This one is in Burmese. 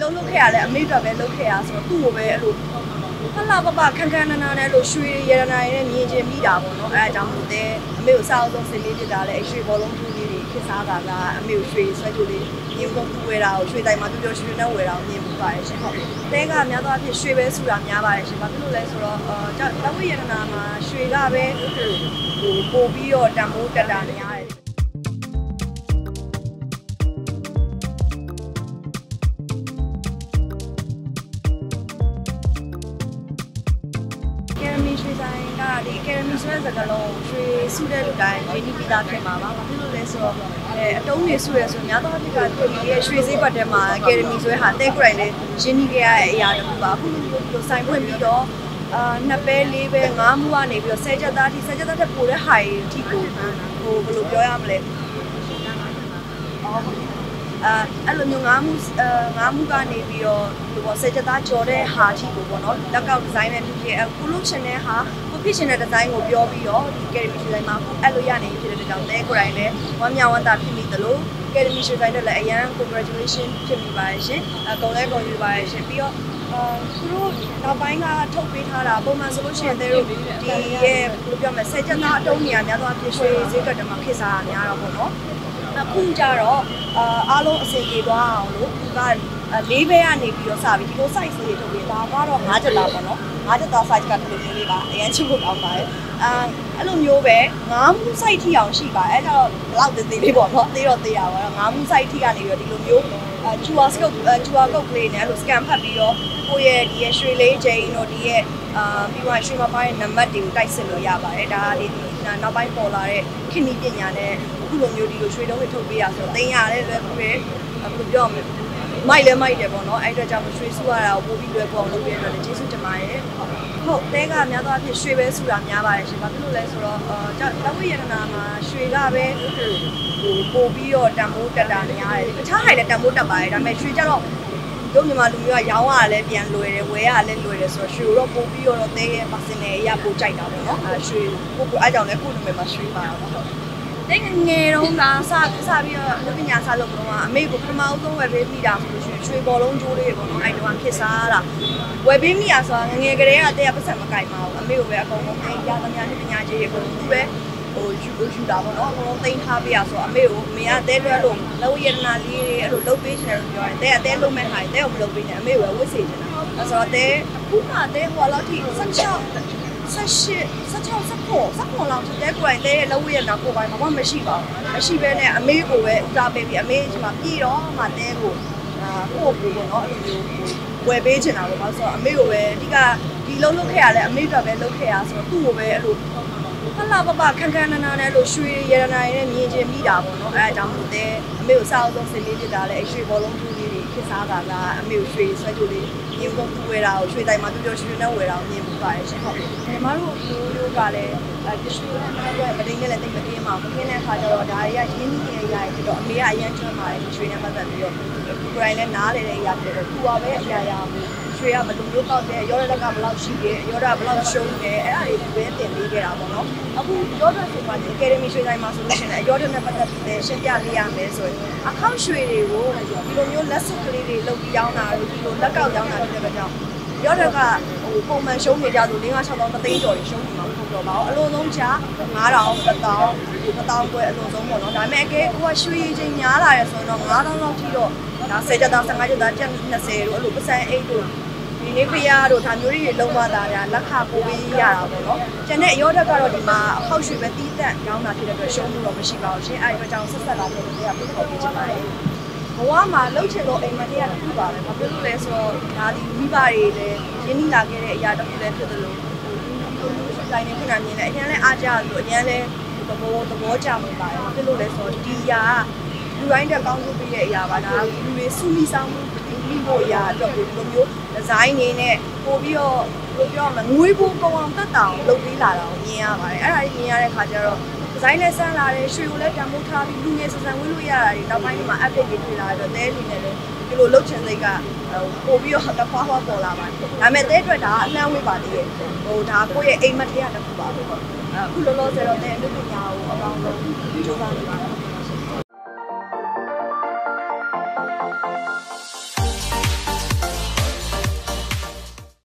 လုံးလုပ်ခဲ့ရလဲအမေတို့ပဲလုပ်ခဲ့ရဆိုတော့သူ့ကိုပဲအဲ့လိုဟာလာပပခန်းခန်းနာနာနဲ့လို့ရွှေရတနာရင်းနဲ့မြင်ချင်းမိတာပေါ့နော်အဲအကြောင်းလို့တဲ့အမေကိုစားအောင်ဆင်လေးပြတာလဲရွှေဘောလုံးကြီးလေးခစ်စားတာကအမေကိုရွှေဆွဲကြိုးလေးမြင်ကုန်ပူဝဲတာကိုရွှေတိုင်မှာပြောရွှေနဲ့ဝဲတာကိုမြင်မှုပါတယ်ရှင်ဟုတ်တဲကများသောအားဖြင့်ရွှေပဲစုတာများပါတယ်ရှင်ဘာဖြစ်လို့လဲဆိုတော့တောက်ဝိရတနာမှာရွှေကပဲပို့ပြီးတော့တန်ဖိုးတက်တာများတယ်ရွှေဆိုင်ကဒီ Academy ဆိုတဲ့စကားလုံးရွှေစုတဲ့လူတိုင်းရင်းနှီးပြီးသားဖြစ်မှာပါ။ဘာဖြစ်လို့လဲဆိုတော့အတုံးတွေစုရဆိုများသောအားဖြင့်ကဒီရဲ့ရွှေစည်းကွက်ထဲမှာ Academy ဆိုတဲ့ဟာတဲကြိုင်လေးရင်းနှီးခဲ့ရတဲ့အရာတစ်ခုပါ။အခုလိုဆိုင်ဖွင့်ပြီးတော့2ပဲ4ပဲ5မှုကနေပြီးတော့10ချက်သားထိ10ချက်သားထက်ပိုတဲ့ဟာတွေအထိကိုဘယ်လိုပြောရမလဲ။အဲ့လိုမျိုး5မှုကနေပြီးတော့ဒီပေါ်10ချက်သားကြော်တဲ့ဟာအထိကိုပေါ့နော်လက်ကောက်ဒီဇိုင်းပဲဖြစ်ဖြစ်အခုလုပ်ချင်တဲ့ဟာကိုဖြစ်ချင်တဲ့ဒီဇိုင်းကိုပြောပြီးတော့ဒီ Academy ဒီဇိုင်းမှာအဲ့လိုရနေဖြစ်တဲ့ကြောင့်တဲကိုယ်တိုင်လည်းဝမ်းမြောက်ဝမ်းသာဖြစ်မိသလို Academy ဒီဇိုင်းတွေလည်းအရန် congratulation ဖြစ်မိပါတယ်ရှင်အကုန်လည်းကုန်ယူပါတယ်ရှင်ပြီးတော့သူတို့နောက်ပိုင်းကထုတ်ပေးထားတာပုံမှန်ဆိုလို့ရှိရင်တို့ဒီရဲ့ဘယ်လိုပြောမလဲ10ချက်သားအတုံးနေရာများသောအဖြစ်ရွှေဈေးကွက်တွေမှာခေတ်စားတာများတော့ပေါ့နော်အခုကြတော့အားလုံးအစီအပြေသွားအောင်လို့သူက4ဘဲကနေပြီးတော့စပြီးဒီလို size လေးထုတ်ပြီးဒါကတော့5ချက်သားပေါ့နော်5ချက်သား size ကဒီလိုမျိုးလေးပါအရင်ချို့ဖို့ကောင်းပါတယ်အဲ့လိုမျိုးပဲ5မှု size ထိအောင်ရှိပါအဲ့တော့ဘလောက်သေးသေးလေးပေါ့နော်သေးတော့သေးရပါတော့5မှု size ထိကနေပြီးတော့ဒီလိုမျိုးQR code လေးနဲ့အဲ့လို scan ဖတ်ပြီးတော့ကိုယ့်ရဲ့ဒီရဲ့ရွှေလေးချိန်တို့ဒီရဲ့ပြီးတော့ရွှေမပိုင်းရဲ့နံပါတ်တွေကိုတိုက်စစ်လို့ရပါတယ်ဒါလေးဒီနောက်ပိုင်းပေါ်လာတဲ့ခေတ်နည်းပညာနဲ့အခုလိုမျိုးဒီလိုရွှေတုံးတွေထုတ်ပေးရဆိုတော့တင်ရတယ်လွယ်ကူတယ်ဘယ်လိုပြောမလဲမိုက်တယ်ပေါ့နော်အဲ့အတွက်ကြောင့်ရွှေစုရတာကိုပို့ပြီးလွယ်ကူအောင်လုပ်ပေးရတဲ့ကျေးဇူးတင်ပါတယ်ဟုတ်တဲကများသောအားဖြင့်ရွှေပဲစုတာများပါတယ်ရှင်ဘာဖြစ်လို့လဲဆိုတော့တောက်ဝိရတနာမှာရွှေကပဲပို့ပြီးတော့တန်ဖိုးတက်တာများတယ်တခြားဟာလည်းတန်ဖိုးတက်ပါတယ်ဒါပေမဲ့ရွှေကြတော့တို့မြန်မာလူမျိုးကရောင်းရလည်းပြန်လွယ်တယ်ဝယ်ရလည်းလွယ်တယ်ဆိုတော့ရွှေတော့ပို့ပြီးတော့တဲရဲ့ personal အရာပို့ကြိုက်တာပေါ့နော်ရွှေပို့အားကြောင့်လည်းကိုယ့်နာမည်မှာရွှေပါတော့တဲ့ငယ်တုန်းကစပြီးတော့လူပညာစလုပ်တော့အမေကိုပထမဆုံးဝယ်ပေးမိတာဆိုလို့ရှိရင်ရွှေဘောလုံးကျိုးလေးပေါ့နော်အဲ့တုန်းကဖြစ်စားတာဝယ်ပေးမိရဆိုတာငယ်ကလေးကတဲ့ပတ်စံမကြိုက်ပါဘူးအမေကိုပဲအကုန်လုံးသိရသမျှလူပညာကြီးတွေအကုန်လုံးသူပဲယူတာပေါ့နော်အကုန်လုံးသိမ်းထားပေးရဆိုတော့အမေကိုအမေကတဲတွဲလို့လောရတနာလေးတွေအဲ့လိုလုပ်ပေးချင်တယ်လို့ပြောတယ်တဲလုံးမဲ့ဟာတဲကိုမလုပ်ပေးနဲ့အမေကိုပဲဝတ်စေချင်တာအဲ့ဆိုတော့တဲခုမှတဲဟိုလောက်ထိ16လောက်တဲကိုယ်တိုင်တဲလောရတနာကိုယ်ပိုင်ဘာမှမရှိပါဘူးမရှိဘဲနဲ့အမေကိုပဲဦးစားပေးပြီးအမေဒီမှာပြည်တော့မှတဲကိုပို့ပြီးပေါ့နော်အဲ့လိုမျိုးဝယ်ပေးချင်တာပေါ့ဆိုတော့အမေကိုပဲအဓိကဒီလုံးလုပ်ခဲ့ရလဲအမေတို့ပဲလုပ်ခဲ့ရဆိုတော့သူ့ကိုပဲအဲ့လိုဟာလာပပခန်းခန်းနာနာနဲ့လို့ရွှေရတနာရင်းနဲ့မြင်ချင်းမိတာပေါ့နော်အဲအကြောင်းလို့တဲ့အမေကိုစားအောင်ဆင်လေးပြတာလဲရွှေဘောလုံးကြီးလေးခစ်စားတာကအမေကိုရွှေဆွဲကြိုးလေးမြင်ကုန်ပူဝဲတာကိုရွှေတိုင်မှာပြောရွှေနဲ့ဝဲတာကိုမြင်မှုပါတယ်ရှင်ဟုတ်ညီမတို့ရိုးကလည်းရွှေနဲ့မတိန်နဲ့လည်းတိတ်မကင်းပါဘူးခင်းတဲ့အခါကျတော့ဒါတွေကရင်းနှီးနေရဖြစ်တော့အမေကအရန်ကျွမ်းပါတယ်ရွှေနဲ့ပတ်သက်ပြီးတော့ကိုယ်တိုင်လည်းနားလေတဲ့အရာဖြစ်တော့သူကပဲအရာရွှေကဘယ်လိုမျိုးပေါက်တယ်ရောရလက်ကဘယ်လောက်ရှိတယ်ရောရဘယ်လောက်ရှုံးတယ်အဲ့ဒါတွေပဲတင်ပေးခဲ့တာပေါ့နော်အခုရောရဆိုမှဒီ Academy ရွှေတိုင်းမှာဆိုလို့ရှိရင်ရောရနဲ့ပတ်သက်ပြီးရှင်းပြပေးရမယ်ဆိုရင်အခောက်ရွှေတွေကိုဒီလိုမျိုးလက်စွပ်ကလေးတွေလုပ်ပြီးရောင်းတာဒီလိုလက်ကောက်ရောင်းတာဖြစ်တဲ့ကြောင့်ရောရကပုံမှန်ရှုံးနေကြဆို5-6 သိန်းကျော်တွေရှုံးနေမှာမဟုတ်တော့ပါဘူးအလုံးစုံချ9000 1000ကျွဲအလုံးစုံပေါ့နော်ဒါပေမဲ့အကဲကိုကရွှေချင်းများလာတယ်ဆိုတော့9000လောက်ထိတော့ဒါ10ကျပ်သား15ကျပ်သား20တို့အဲ့လိုပစံ8တို့ဒီနေ့ဖျားတို့ဒါမျိုးတွေလုံးဝတာလက်ခပိုးပေးရတာပေါ့နော်ကျန်တဲ့အရောဓာတ်ကတော့ဒီမှာအခောက်ရွှေပဲတီးတက်ရောင်းတာဖြစ်တဲ့အတွက်ရှုံးမှုတော့မရှိပါဘူးရှင်အဲ့ဒီအတွက်ကြောင့်ဆက်လာတဲ့လူတွေကပြခေါ်ပေးချင်ပါတယ်ဘဝမှာလှုပ်ချင်လို့အိမ်မတည်းကတစ်ခုပါပဲဘာဖြစ်လို့လဲဆိုတော့ဒါဒီမိဘတွေလည်းရင်းနှီးလာခဲ့တဲ့အရာတစ်ခုလည်းဖြစ်တယ်လို့တိုင်းနေခုနမြင်တယ်အရင်လဲအားကြလို့အရင်လဲသဘောကြမှာပါတယ်ဘာဖြစ်လို့လဲဆိုတော့ဒီအရာလူတိုင်းတက်ကောင်းလုပ်ပေးတဲ့အရာပါဒါလူတွေစုမိဆောင်မှုမိဖို့အရာအတွက်ကိုဒီလိုမျိုးဒီဇိုင်းနေနဲ့ပို့ပြီးတော့ဘယ်လိုပြောမလဲငွေပိုးကောင်းအောင်တက်တောင်လုပ်ပေးလာတာကိုမြင်ရပါတယ်အဲ့ဒါကြီးမြင်ရတဲ့ခါကျတော့ဒီဇိုင်းနဲ့ဆန်းလာတယ်ရွှေကိုလည်းတန်ဖိုးထားပြီးလူငယ်ဆန်ဝေးလို့ရတာဒီနောက်ပိုင်းမှာ update တွေတွေ့လာတော့တဲလူနဲ့လည်းဒီလိုလုပ်ချင်စိတ်ကပို့ပြီးတော့တခွားပေါ်လာပါတယ်ဒါပေမဲ့တဲအတွက်ဒါအနှံ့ဝေးပါသေးတယ်ဟိုဒါကိုယ့်ရဲ့အိမ်မက်ထဲကတစ်ခုပါပဲအခုလောလောဆယ်တော့တဲအလုပ်ပညာကိုအကောင်းဆုံးကြိုးစားနေပါတယ်